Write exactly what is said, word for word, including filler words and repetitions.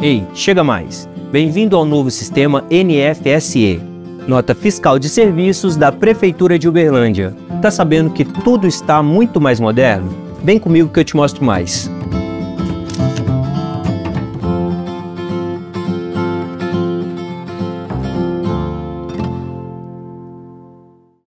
Ei, chega mais! Bem-vindo ao novo sistema N F S E, Nota Fiscal de Serviços da Prefeitura de Uberlândia. Tá sabendo que tudo está muito mais moderno? Vem comigo que eu te mostro mais.